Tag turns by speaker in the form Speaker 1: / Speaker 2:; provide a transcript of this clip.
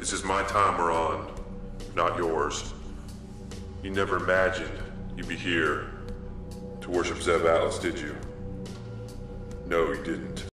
Speaker 1: This is my time we're on, not yours. You never imagined you'd be here to worship Zeb Atlas, did you? No, you didn't.